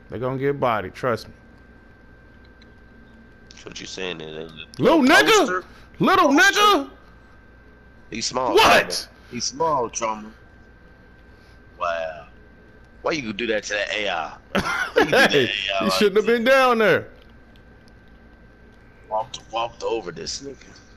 They're gonna get bodied, trust me. That's what you saying there. Little nigga! Little nigga! He's small. What? Trauma. He's small, trauma. Wow. Why you do that to that AI? Hey, you shouldn't have been down there. Walked over this nigga.